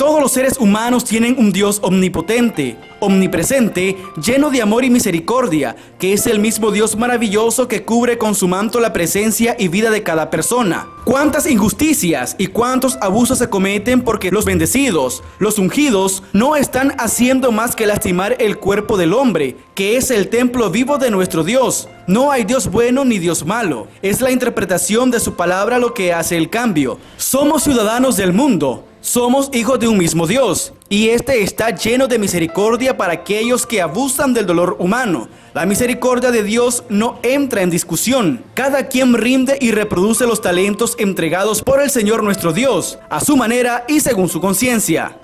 Todos los seres humanos tienen un Dios omnipotente, omnipresente, lleno de amor y misericordia, que es el mismo Dios maravilloso que cubre con su manto la presencia y vida de cada persona. ¿Cuántas injusticias y cuántos abusos se cometen porque los bendecidos, los ungidos, no están haciendo más que lastimar el cuerpo del hombre, que es el templo vivo de nuestro Dios? No hay Dios bueno ni Dios malo. Es la interpretación de su palabra lo que hace el cambio. Somos ciudadanos del mundo. Somos hijos de un mismo Dios, y este está lleno de misericordia para aquellos que abusan del dolor humano. La misericordia de Dios no entra en discusión. Cada quien rinde y reproduce los talentos entregados por el Señor nuestro Dios, a su manera y según su conciencia.